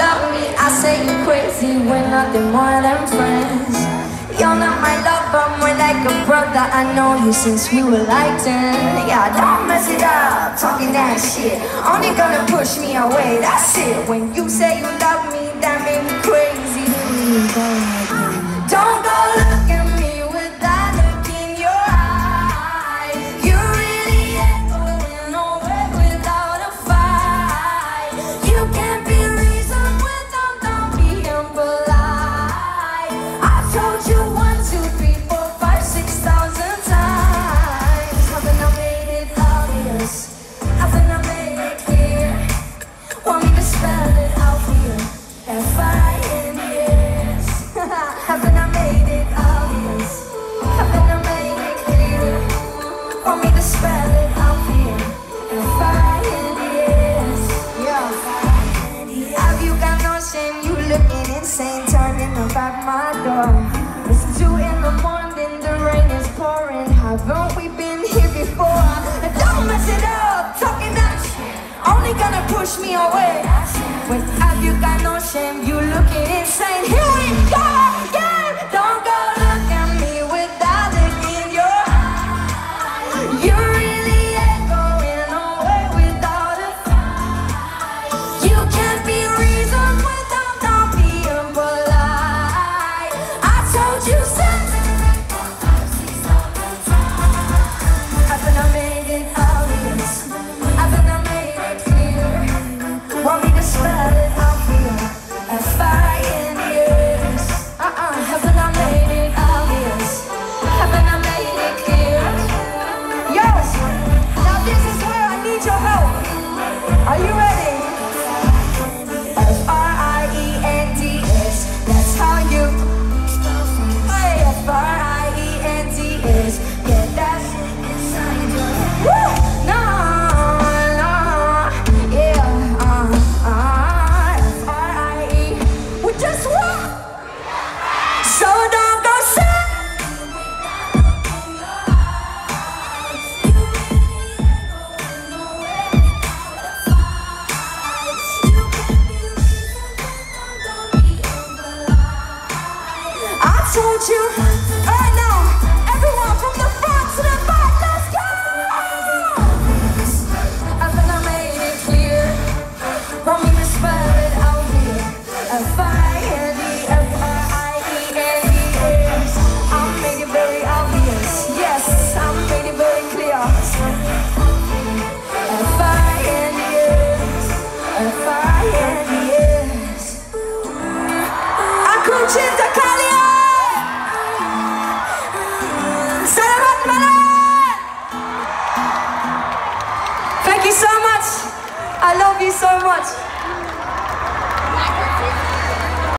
love me, I say you're crazy. We're nothing more than friends. You're not my lover, more like a brother. I know you since we were like 10. Yeah, don't mess it up, talking that shit. Only gonna push me away, that's it. When you say you love me, that made me crazy. Don't go look at me with that look in your eye. You really ain't going nowhere without a fight. You can't be reasoned with them, don't be impolite. I told you 1, 2, 3, 4, 5, 6,000 times. Haven't I made it obvious? Haven't I made it clear? Want me to spell it out here? F-I-N-E-S. Haven't I made it obvious? Haven't I made it clear? Want me to spell it out here? F-I-N-E-S. Yeah. Have you got no shame? You looking insane, turning up at my door. It's 2 in the morning, the rain is pouring. Haven't we been here before? Don't mess it up, talking that shit. Only gonna push me away. When have you got no shame? You looking insane. Here we go again. Don't go look at me with that look in your eye. You really ain't going nowhere without a fight. You can't be reasoned with them, don't be impolite. I told you haven't I made it obvious? Haven't I made it clear? Want me to spell it out here? F-I-N-E-S. Haven't I made it obvious? Haven't I made it clear? Yes! Now this is where I need your help. Are you ready? F-R-I-E-N-D-S. That's how you hey, F-R-I-E-N-D-S. Get that shit inside you. Woo! No, no, yeah, F-R-I-E. We just won! So don't go say. I told you. Alright now, everyone from the front to the back, let's go! Haven't I made it clear? Want me to spell it out here? F-I-N-E-F-R-I-E-N-E-S. I made it very obvious. Yes, I made it very clear. F-I-N-E-S. F-I-N-E-S. Akuchita Kalia! Salamat Malan! Thank you so much. I love you so much.